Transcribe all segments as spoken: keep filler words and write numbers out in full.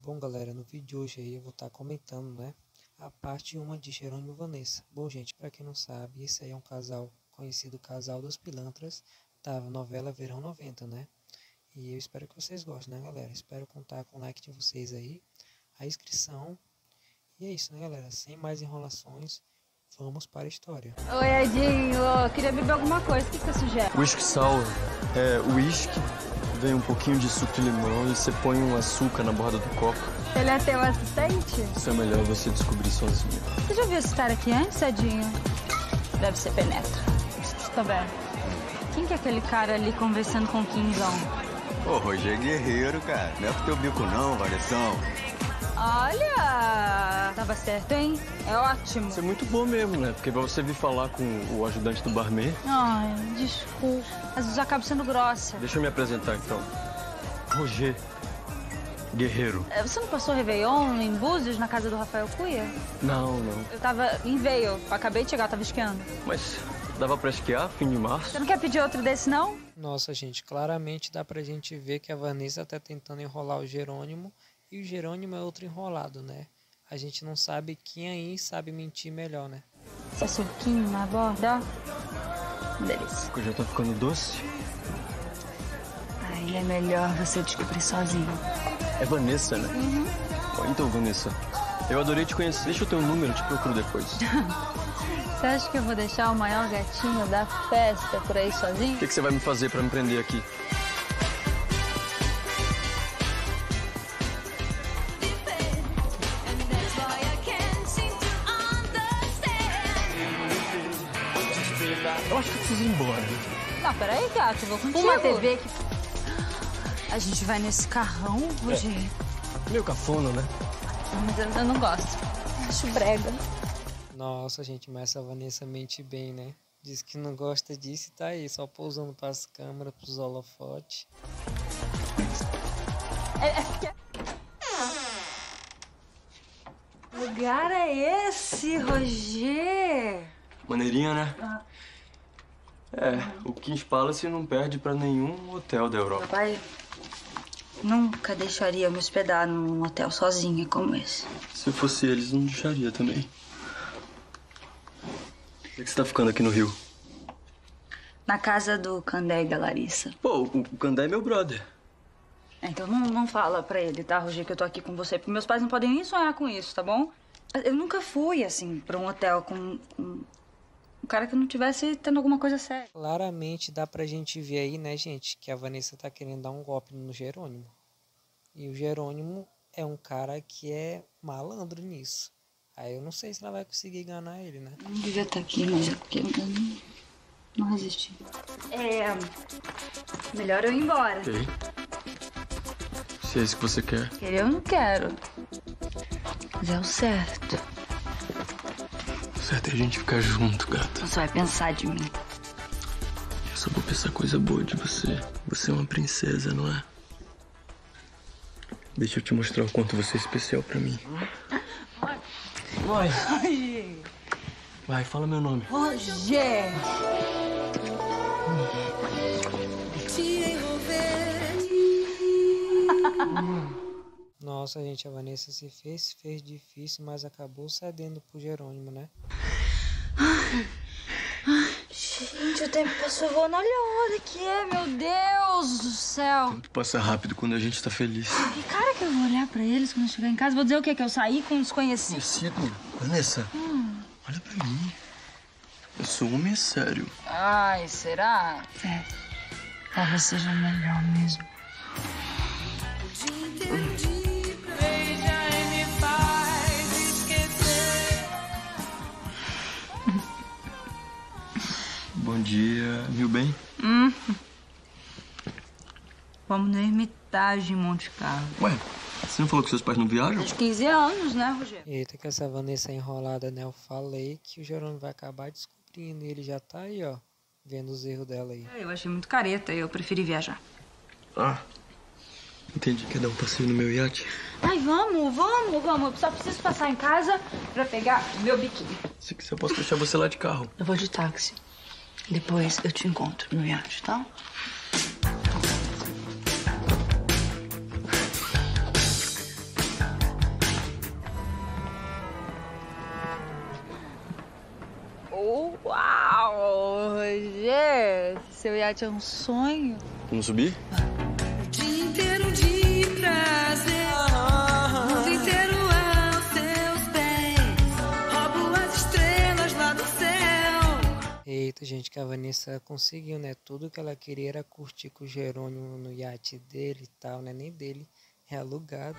Bom, galera, no vídeo de hoje aí eu vou estar comentando, né, a parte um de Jerônimo e Vanessa. Bom, gente, para quem não sabe, esse aí é um casal conhecido, Casal dos Pilantras, da novela Verão noventa, né? E eu espero que vocês gostem, né, galera? Espero contar com o like de vocês aí, a inscrição. E é isso, né, galera? Sem mais enrolações, vamos para a história. Oi, Edinho. Eu queria beber alguma coisa. O que você sugere? Whisky sour. É whisky, vem um pouquinho de suco de limão e você põe um açúcar na borda do copo. Ele é teu assistente? Isso é melhor você descobrir sozinho. Você já viu esse cara aqui antes, Edinho? Deve ser penetra. Tá bem. Quem que é aquele cara ali conversando com o Quinzão? Ô, Roger Guerreiro, cara. Não é pro teu bico não, Vanessão. Olha! Tava certo, hein? É ótimo. Isso é muito bom mesmo, né? Porque pra você vir falar com o ajudante do barman... Ai, desculpa. Às vezes eu acabo sendo grossa. Deixa eu me apresentar, então. Roger Guerreiro. Você não passou Réveillon em Búzios, na casa do Rafael Cunha? Não, não. Eu tava em Veio. Acabei de chegar, eu tava esquiando. Mas dava pra esquiar, fim de março? Você não quer pedir outro desse, não? Nossa, gente, claramente dá pra gente ver que a Vanessa tá tentando enrolar o Jerônimo e o Jerônimo é outro enrolado, né? A gente não sabe quem aí sabe mentir melhor, né? Esse suquinho na borda, ó. Delícia. Já tá ficando doce? Aí é melhor você descobrir sozinho. É Vanessa, né? Uhum. Bom, então, Vanessa, eu adorei te conhecer. Deixa eu ter um número, eu te procuro depois. Você acha que eu vou deixar o maior gatinho da festa por aí sozinho? O que, que você vai me fazer pra me prender aqui? Eu acho que eu preciso ir embora. Não, peraí, gato, eu vou contigo. Uma T V que... A gente vai nesse carrão, Roger? É. Meio cafona, né? Mas eu, eu não gosto. Acho brega. Nossa, gente, mas essa Vanessa mente bem, né? Diz que não gosta disso e tá aí, só pousando pras câmeras, pros holofotes. É, é que... lugar é esse, Roger? Maneirinha, né? Ah. É, o Kings Palace não perde pra nenhum hotel da Europa. Papai nunca deixaria eu me hospedar num hotel sozinha como esse. Se fosse eles, não deixaria também. Por que você tá ficando aqui no Rio? Na casa do Candé e da Larissa. Pô, o Candé é meu brother. É, então não, não fala pra ele, tá, Roger, que eu tô aqui com você. Porque meus pais não podem nem sonhar com isso, tá bom? Eu nunca fui, assim, pra um hotel com... com... um cara que não tivesse tendo alguma coisa séria. Claramente dá pra gente ver aí, né, gente, que a Vanessa tá querendo dar um golpe no Jerônimo. E o Jerônimo é um cara que é malandro nisso. Aí eu não sei se ela vai conseguir enganar ele, né? Eu não devia estar aqui, mas é porque eu não, não resisti. É... melhor eu ir embora. Ok. Se é isso que você quer. Querer eu não quero. Mas é o certo. O certo é a gente ficar junto, gata. Você vai pensar de mim. Eu só vou pensar coisa boa de você. Você é uma princesa, não é? Deixa eu te mostrar o quanto você é especial pra mim. Vai. Ai. Vai, fala meu nome. Roger. Nossa, gente, a Vanessa se fez, fez difícil, mas acabou cedendo pro Jerônimo, né? Gente, o tempo passou voando. Olha a hora que é, meu Deus do céu. O tempo passa rápido quando a gente tá feliz. Que cara que eu vou olhar pra eles quando eu chegar em casa? Vou dizer o quê? Que eu saí com um desconhecido? Conhecido? Vanessa, hum. olha pra mim. Eu sou homem sério. Ai, será? É. Talvez seja melhor mesmo. Hum. Bom dia, viu bem? Hum. Vamos na Hermitage em Monte Carlo. Ué, você não falou que seus pais não viajam? Uns quinze anos, né, Roger? Eita, que essa Vanessa é enrolada, né? Eu falei que o Jerônimo vai acabar descobrindo e ele já tá aí, ó, vendo os erros dela aí. É, eu achei muito careta, eu preferi viajar. Ah, entendi. Quer dar um passeio no meu iate? Ai, vamos, vamos, vamos. Eu só preciso passar em casa pra pegar meu biquíni. Se quiser, eu posso deixar você lá de carro. Eu vou de táxi. Depois eu te encontro no iate, tá? seu iate é um sonho. Vamos subir? O dia inteiro de prazer, o mundo inteiro aos seus pés, roubo as estrelas lá do céu. Eita, gente, que a Vanessa conseguiu, né? Tudo que ela queria era curtir com o Jerônimo no iate dele e tal, né? Nem dele, é alugado.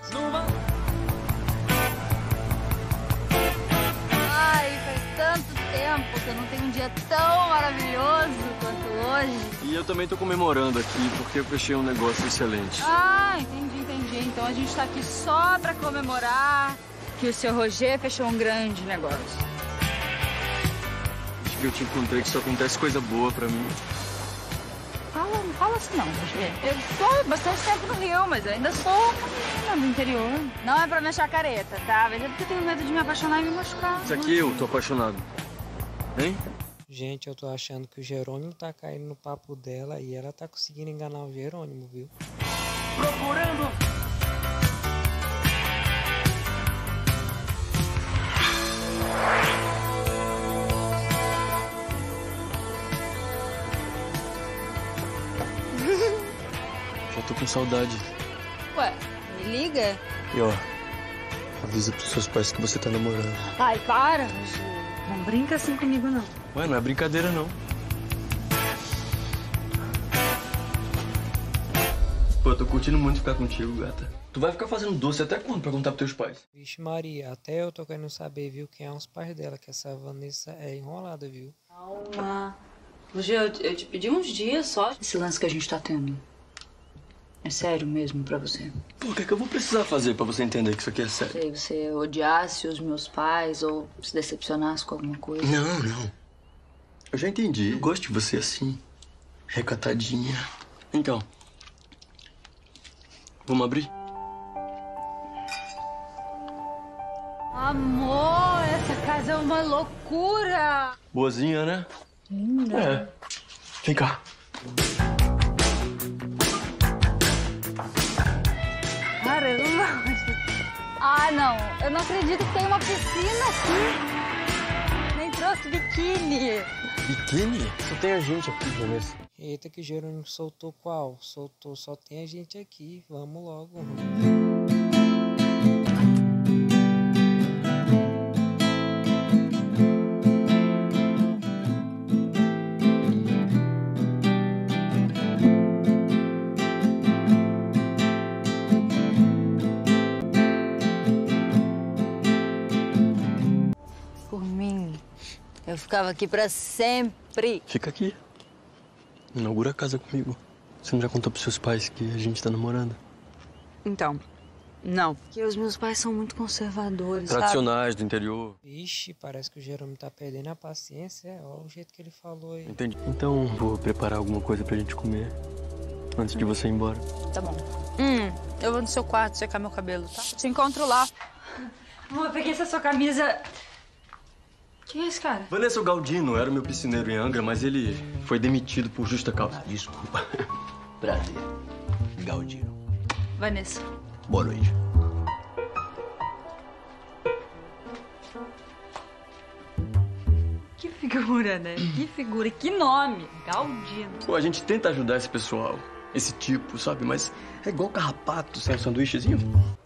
Ai, faz tanto tempo que eu não tenho um dia tão maravilhoso quanto hoje. E eu também tô comemorando aqui porque eu fechei um negócio excelente. Ah, entendi, entendi. Então a gente tá aqui só pra comemorar que o seu Roger fechou um grande negócio. Acho que eu te encontrei que só acontece coisa boa pra mim. Fala, não fala assim não, Roger. Eu tô há bastante tempo no Rio, mas eu ainda sou uma menina do interior. Não é pra me achar careta, tá? Mas é porque eu tenho medo de me apaixonar e me machucar. Isso aqui eu tô apaixonado. Hein? Gente, eu tô achando que o Jerônimo tá caindo no papo dela e ela tá conseguindo enganar o Jerônimo, viu? Procurando! Já tô com saudade. Ué, me liga. E ó, avisa pros seus pais que você tá namorando. Ai, para, Roger. Não brinca assim comigo, não. Ué, não é brincadeira, não. Pô, eu tô curtindo muito ficar contigo, gata. Tu vai ficar fazendo doce até quando pra contar pros teus pais? Vixe Maria, até eu tô querendo saber, viu, quem é os pais dela, que essa Vanessa é enrolada, viu? Calma. Roger, eu, eu te pedi uns dias só. Esse lance que a gente tá tendo. É sério mesmo pra você? Pô, o que é que eu vou precisar fazer pra você entender que isso aqui é sério? Se você odiasse os meus pais ou se decepcionasse com alguma coisa. Não, não. Eu já entendi. Eu gosto de você assim, recatadinha. Então, vamos abrir? Amor, essa casa é uma loucura. Boazinha, né? Linda. É. Vem cá. Caramba. Ah, não. Eu não acredito que tem uma piscina aqui. Nem trouxe biquíni. Biquíni? Só tem a gente aqui, Vanessa. Eita, que Jerônimo soltou qual? Soltou, só tem a gente aqui. Vamos logo. Por mim, eu ficava aqui pra sempre. Fica aqui. Inaugura a casa comigo. Você não já contou pros seus pais que a gente tá namorando? Então, não. Porque os meus pais são muito conservadores, Tradicionais, sabe? Do interior. Ixi, parece que o Jerônimo tá perdendo a paciência. É, olha o jeito que ele falou aí. Entendi. Então, vou preparar alguma coisa pra gente comer antes de você ir embora. Tá bom. Hum, eu vou no seu quarto secar meu cabelo, tá? Te encontro lá. Amor, eu peguei essa sua camisa. Quem é esse cara? Vanessa Galdino era meu piscineiro em Angra, mas ele foi demitido por justa causa. Desculpa. Prazer. Galdino. Vanessa. Boa noite. Que figura, né? Que figura, que nome. Galdino. Pô, a gente tenta ajudar esse pessoal, esse tipo, sabe? Mas é igual carrapato sem um sanduíchezinho.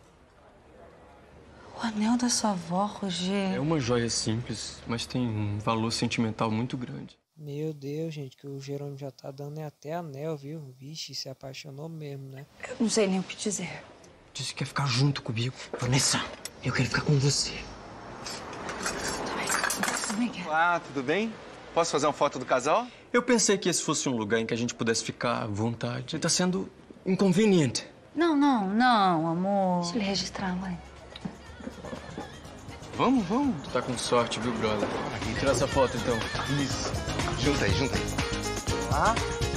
O anel da sua avó, Roger. É uma joia simples, mas tem um valor sentimental muito grande. Meu Deus, gente, que o Jerônimo já tá dando até anel, viu? Vixe, se apaixonou mesmo, né? Eu não sei nem o que dizer. Disse que quer ficar junto comigo. Vanessa, eu quero ficar com você. Olá, tudo bem? Posso fazer uma foto do casal? Eu pensei que esse fosse um lugar em que a gente pudesse ficar à vontade. Você tá sendo inconveniente. Não, não, não, amor. Deixa ele registrar, mãe. Vamos, vamos. Tu tá com sorte, viu, brother? Vamos tirar essa foto, então. Isso. Junta aí, junta aí. Lá.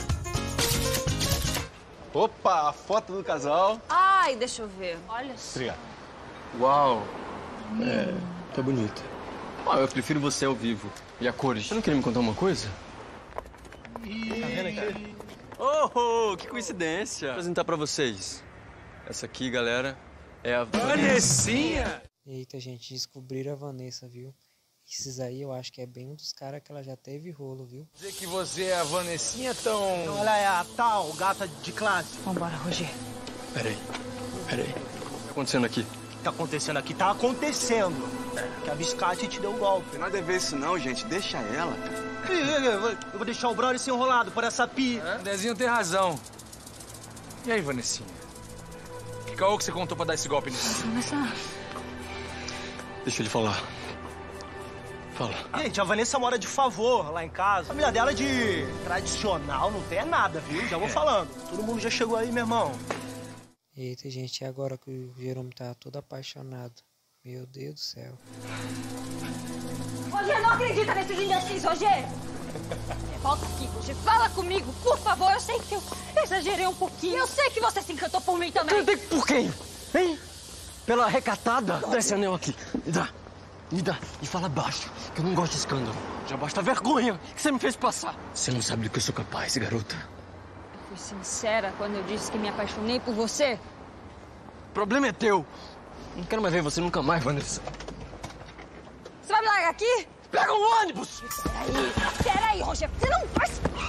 Opa, a foto do casal. Ai, deixa eu ver. Olha só. Obrigado. Uau. É, tá bonito. Ah, eu prefiro você ao vivo. E a cores. Você não queria me contar uma coisa? Tá vendo aqui? Oh, que coincidência. Vou apresentar pra vocês. Essa aqui, galera, é a Vanessinha. Eita, gente, descobriram a Vanessa, viu? Esses aí eu acho que é bem um dos caras que ela já teve rolo, viu? Dizer que você é a Vanessinha tão... Ela é a tal gata de classe. Vambora, Roger. Peraí, peraí. O que tá acontecendo aqui? O que tá acontecendo aqui? Tá acontecendo. Que a Biscate te deu o golpe. Não tem nada a ver isso não, gente. Deixa ela, cara. Eu vou deixar o brother ser enrolado por essa pi. É? O Dezinho tem razão. E aí, Vanessinha? Que caô que você contou pra dar esse golpe nisso? Vanessa... Deixa ele falar. Fala. Gente, a Vanessa mora de favor lá em casa. A família dela é de tradicional, não tem nada, viu? Já vou falando. Todo mundo já chegou aí, meu irmão. Eita, gente, e agora que o Jerônimo tá todo apaixonado? Meu Deus do céu. Roger, não acredita nesses imbecis, Roger! Volta aqui, Roger, fala comigo, por favor. Eu sei que eu exagerei um pouquinho. Eu sei que você se encantou por mim também. Por quem? Hein? Pela recatada? Dá esse anel aqui. Me dá. Me dá. E fala baixo, que eu não gosto de escândalo. Já basta a vergonha que você me fez passar. Você não sabe do que eu sou capaz, garota. Eu fui sincera quando eu disse que me apaixonei por você. O problema é teu. Não quero mais ver você nunca mais, Vanessa. Você vai me largar aqui? Pega um ônibus! Peraí, peraí, Roger. Você não vai...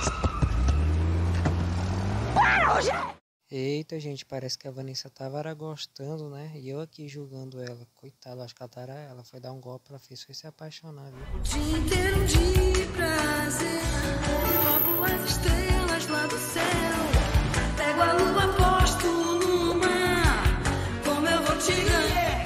Para, Roger! Eita, gente, parece que a Vanessa tava era gostando, né? E eu aqui julgando ela. Coitada, acho que ela, tá, ela foi dar um golpe, ela fez foi se apaixonar, viu? O dia inteiro de prazer, roubo as estrelas lá do céu. Pego a lua, posto no mar, como eu vou te ganhar.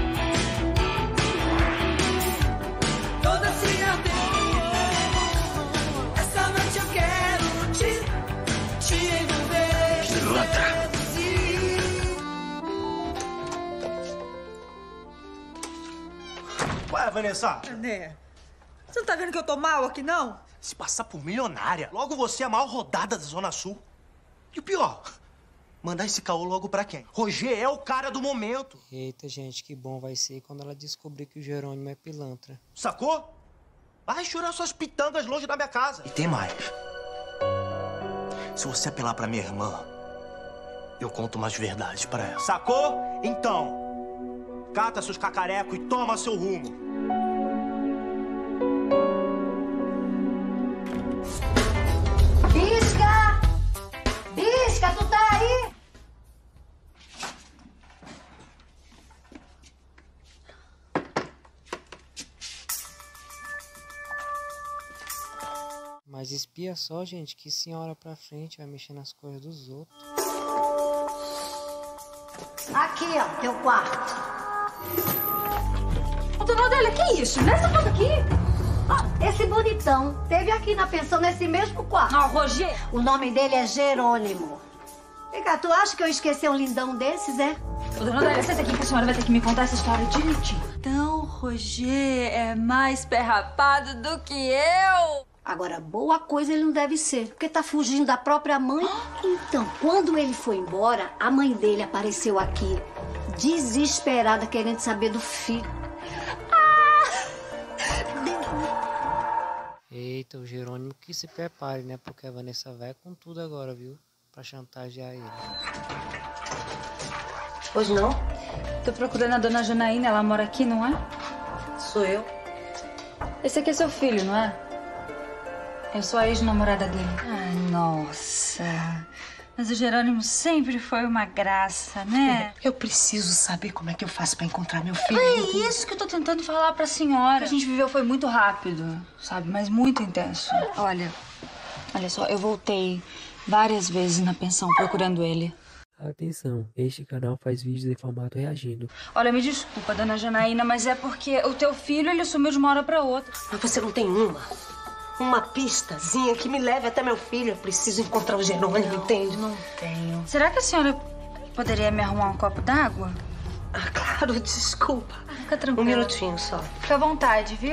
Toda cicatriz, essa noite eu quero te, te envolver. Ué, Vanessa? Né? Você não tá vendo que eu tô mal aqui, não? Se passar por milionária, logo você é a maior rodada da Zona Sul. E o pior, mandar esse caô logo pra quem? Roger é o cara do momento. Eita, gente, que bom vai ser quando ela descobrir que o Jerônimo é pilantra. Sacou? Vai chorar suas pitangas longe da minha casa. E tem mais. Se você apelar pra minha irmã, eu conto umas verdades pra ela. Sacou? Então, cata seus cacarecos e toma seu rumo. Bisca! Bisca, tu tá aí? Mas espia só, gente, que senhora pra frente vai mexer nas coisas dos outros. Aqui, ó, teu quarto. Ô, dona Adélia, que isso? Nessa foto aqui? Ah, esse bonitão teve aqui na pensão nesse mesmo quarto. Não, Roger. O nome dele é Jerônimo. Vem cá, tu acha que eu esqueci um lindão desses, é? Ô, dona Adélia, senta aqui que a senhora vai ter que me contar essa história direitinho. Então, Roger é mais pé rapado do que eu. Agora, boa coisa ele não deve ser, porque tá fugindo da própria mãe. Então, quando ele foi embora, a mãe dele apareceu aqui, desesperada, querendo saber do filho. Eita, o Jerônimo que se prepare, né? Porque a Vanessa vai com tudo agora, viu? Pra chantagear ele. Pois não? Tô procurando a dona Janaína, ela mora aqui, não é? Sou eu. Esse aqui é seu filho, não é? Eu sou a ex-namorada dele. Ai, nossa. Mas o Jerônimo sempre foi uma graça, né? Eu preciso saber como é que eu faço pra encontrar meu filho. É isso que eu tô tentando falar pra senhora. O que a gente viveu foi muito rápido, sabe? Mas muito intenso. Olha, olha só, eu voltei várias vezes na pensão procurando ele. Atenção, este canal faz vídeos em formato reagindo. Olha, me desculpa, dona Janaína, mas é porque o teu filho, ele sumiu de uma hora pra outra. Mas você não tem uma? Uma pistazinha que me leve até meu filho. Eu preciso encontrar o Jerônimo, entende? Não tenho. Será que a senhora poderia me arrumar um copo d'água? Ah, claro, desculpa. Fica tranquila. Um minutinho só. Fica à vontade, viu?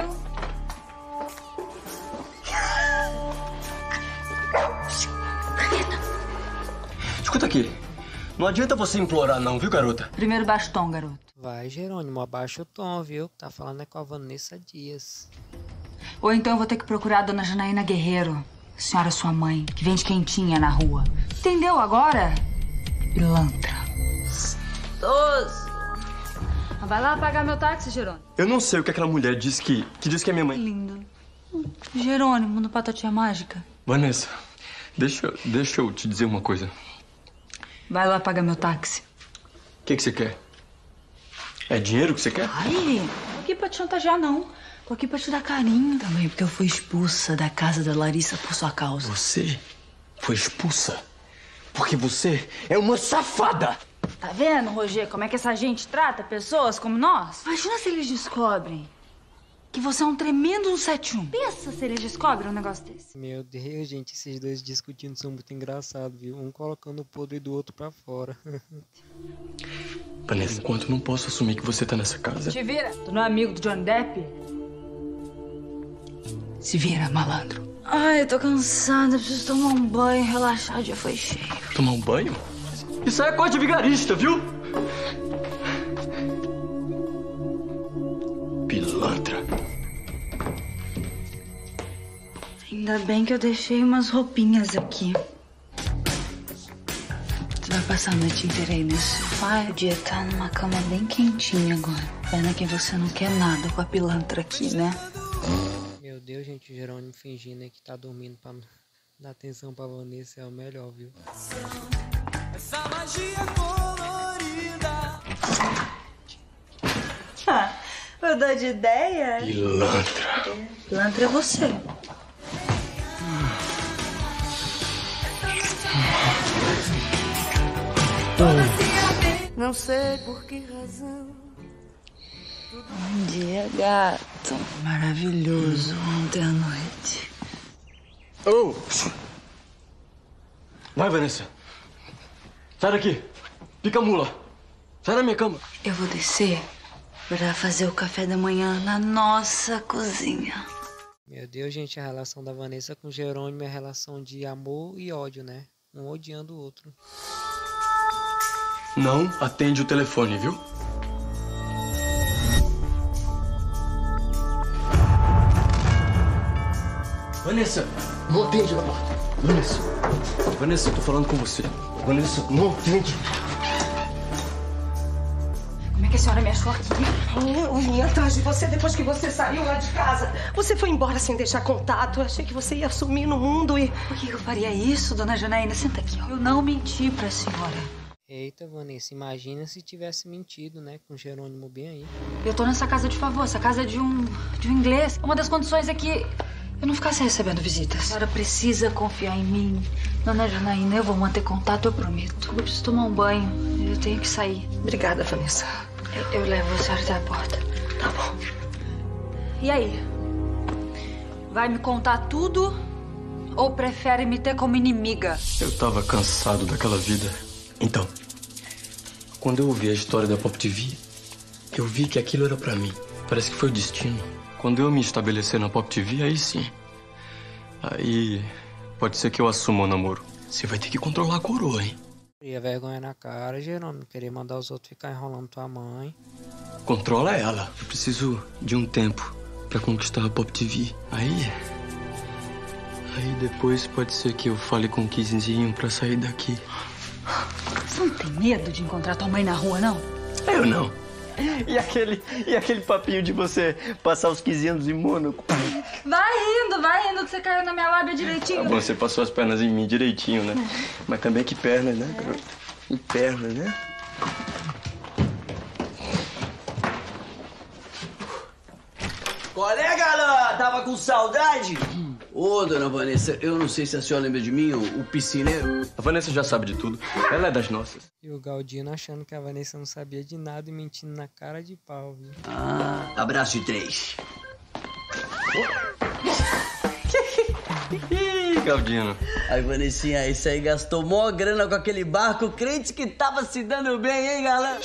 Escuta aqui. Não adianta você implorar não, viu, garota? Primeiro baixa o tom, garoto. Vai, Jerônimo, abaixa o tom, viu? Tá falando é com a Vanessa Dias. Ou então eu vou ter que procurar a dona Janaína Guerreiro, senhora sua mãe, que vende quentinha na rua. Entendeu agora? Pilantra. Gostoso. Vai lá pagar meu táxi, Jerônimo. Eu não sei o que aquela mulher disse que... que disse que é minha mãe. Lindo. Jerônimo, no Patatinha Mágica. Vanessa, deixa, deixa eu te dizer uma coisa. Vai lá pagar meu táxi. O que, que você quer? É dinheiro que você quer? Ai, tô aqui pra te chantagear, não. Tô aqui pra te dar carinho também, porque eu fui expulsa da casa da Larissa por sua causa. Você foi expulsa? Porque você é uma safada! Tá vendo, Roger, como é que essa gente trata pessoas como nós? Imagina se eles descobrem que você é um tremendo um sete um. Pensa se eles descobrem um negócio desse. Meu Deus, gente, esses dois discutindo são muito engraçados, viu? Um colocando o podre do outro pra fora. Vanessa, enquanto não posso assumir que você tá nessa casa... Te vira. Tu não é amigo do Johnny Depp? Se vira, malandro. Ai, eu tô cansada, preciso tomar um banho, relaxar, o dia foi cheio. Tomar um banho? Isso aí é coisa de vigarista, viu? Pilantra. Ainda bem que eu deixei umas roupinhas aqui. Você vai passar a noite inteira aí nesse sofá? Podia estar numa cama bem quentinha agora. Pena que você não quer nada com a pilantra aqui, né? Meu Deus, gente, o Jerônimo fingindo aí que tá dormindo pra dar atenção pra Vanessa é o melhor, viu? Essa magia colorida. Ah, mudou de ideia? Pilantra. É, pilantra é você. Não sei por que razão. Bom dia, gato. Maravilhoso ontem à noite. Oh! Vai, Vanessa. Sai daqui. Pica a mula. Sai da minha cama. Eu vou descer pra fazer o café da manhã na nossa cozinha. Meu Deus, gente, a relação da Vanessa com o Jerônimo é relação de amor e ódio, né? Um odiando o outro. Não atende o telefone, viu? Vanessa, não atende a porta. Vanessa. Vanessa, eu tô falando com você. Vanessa, não atende. Como é que a senhora me achou aqui? Eu vim atrás de você depois que você saiu lá de casa. Você foi embora sem deixar contato. Eu achei que você ia sumir no mundo e... Por que eu faria isso, dona Janaína? Senta aqui, ó. Eu não menti pra senhora. Eita, Vanessa, imagina se tivesse mentido, né? Com o Jerônimo bem aí. Eu tô nessa casa de favor, essa casa de um, de um inglês. Uma das condições é que eu não ficasse recebendo visitas. A senhora precisa confiar em mim. Dona Janaína, eu vou manter contato, eu prometo. Eu preciso tomar um banho, eu tenho que sair. Obrigada, Vanessa. Eu, eu levo a senhora até a porta. Tá bom. E aí? Vai me contar tudo ou prefere me ter como inimiga? Eu tava cansado daquela vida. Então, quando eu ouvi a história da Pop T V, eu vi que aquilo era pra mim. Parece que foi o destino. Quando eu me estabelecer na Pop T V, aí sim. Aí pode ser que eu assuma o namoro. Você vai ter que controlar a coroa, hein? Cria vergonha na cara, Jerônimo. Querer mandar os outros ficar enrolando tua mãe. Controla ela. Eu preciso de um tempo pra conquistar a Pop T V. Aí... Aí depois pode ser que eu fale com o Kizinho pra sair daqui. Você não tem medo de encontrar tua mãe na rua, não? Eu não. E aquele, e aquele papinho de você passar os quinze anos em Mônaco? Vai rindo, vai rindo que você caiu na minha lábia direitinho. Tá bom, você passou as pernas em mim direitinho, né? Mas também que pernas, né, garota? Que pernas, né? Qual é, galera? Tava com saudade? Ô, dona Vanessa, eu não sei se a senhora lembra de mim, o, o piscineiro. A Vanessa já sabe de tudo. Ela é das nossas. E o Galdino achando que a Vanessa não sabia de nada e mentindo na cara de pau, viu? Ah, abraço de três. Ih, Galdino. Aí, Vanessinha, isso aí gastou mó grana com aquele barco, crente que tava se dando bem, hein, galera?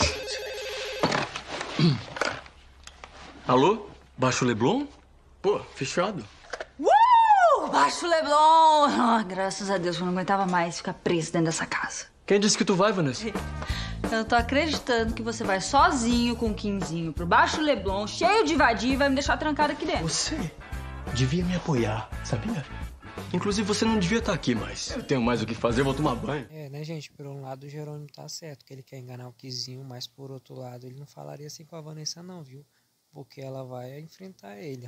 Alô? Baixo Leblon? Pô, fechado. Uh! Baixo Leblon! Ah, graças a Deus, eu não aguentava mais ficar preso dentro dessa casa. Quem disse que tu vai, Vanessa? Eu tô acreditando que você vai sozinho com o Quinzinho pro Baixo Leblon, cheio de vadia, e vai me deixar trancado aqui dentro. Você devia me apoiar, sabia? Inclusive, você não devia estar aqui mais. Eu tenho mais o que fazer, eu vou tomar banho. É, né, gente? Por um lado, o Jerônimo tá certo, que ele quer enganar o Kizinho, mas por outro lado, ele não falaria assim com a Vanessa, não, viu? Porque ela vai enfrentar ele.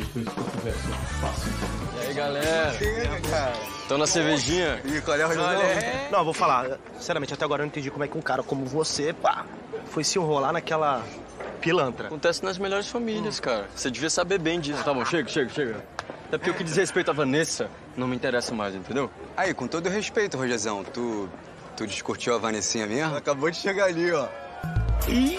E aí, galera? Chega, cara. Estão na cervejinha? Ih, qual é o Não, eu vou falar. Sinceramente, até agora eu não entendi como é que um cara como você, pá, foi se enrolar naquela pilantra. Acontece nas melhores famílias, hum. cara. Você devia saber bem disso. Tá bom, chega, chega, chega. Até porque o que diz respeito à Vanessa não me interessa mais, entendeu? Aí, com todo respeito, Rogezão, tu, tu descurtiu a Vanessinha mesmo? Ela acabou de chegar ali, ó. Ih!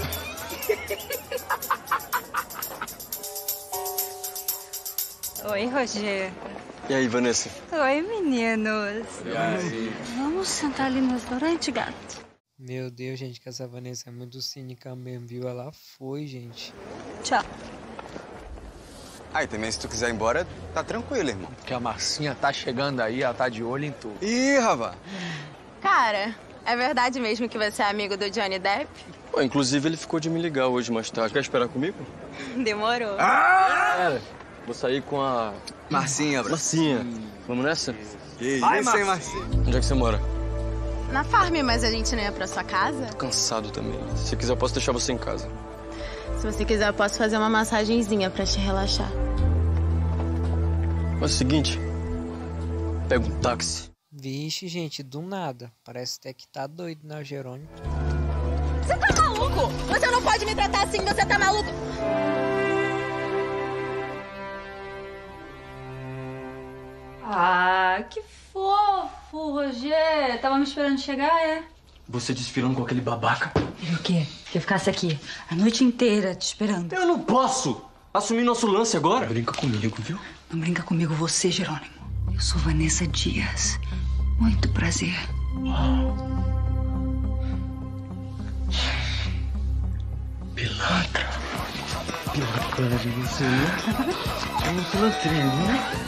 Oi, Roger. E aí, Vanessa? Oi, meninos. E aí? Vamos sentar ali no restaurante, gato? Meu Deus, gente, que essa Vanessa é muito cínica mesmo, viu? Ela foi, gente. Tchau. Aí, também, se tu quiser ir embora, tá tranquilo, irmão. Porque a Marcinha tá chegando aí, ela tá de olho em tudo. Ih, Rava! Cara, é verdade mesmo que você é amigo do Johnny Depp? Pô, inclusive, ele ficou de me ligar hoje mais tarde. Quer esperar comigo? Demorou. Ah! Pera, vou sair com a... Marcinha, bro. Marcinha. Vamos nessa? Que isso, hein, Marcinha? Onde é que você mora? Na farm, mas a gente não ia pra sua casa? Tô cansado também. Se você quiser, eu posso deixar você em casa. Se você quiser, eu posso fazer uma massagenzinha pra te relaxar. Mas é o seguinte, pega um táxi. Vixe, gente, do nada. Parece até que tá doido, né, Jerônimo? Você tá maluco? Você não pode me tratar assim, você tá maluco? Ah, que fofo, Roger. Tava me esperando chegar, é? Você desfilando com aquele babaca. E o quê? Que eu ficasse aqui a noite inteira te esperando. Eu não posso assumir nosso lance agora. Brinca comigo, viu? Não brinca comigo você, Jerônimo. Eu sou Vanessa Dias. Muito prazer. Pilantra. Pilantra de você, né? É uma pilantrinha, né?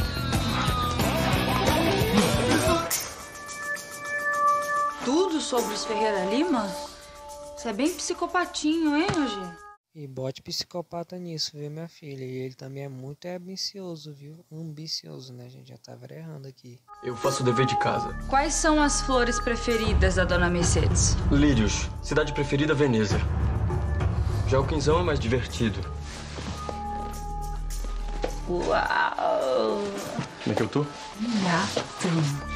Tudo sobre os Ferreira Lima? Você é bem psicopatinho, hein, Roger? E bote psicopata nisso, viu, minha filha? E ele também é muito ambicioso, viu? Ambicioso, né, gente? Já tava errando aqui. Eu faço o dever de casa. Quais são as flores preferidas da dona Mercedes? Lírios. Cidade preferida, Veneza. Já o quinzão é mais divertido. Uau! Como é que eu tô? Gato.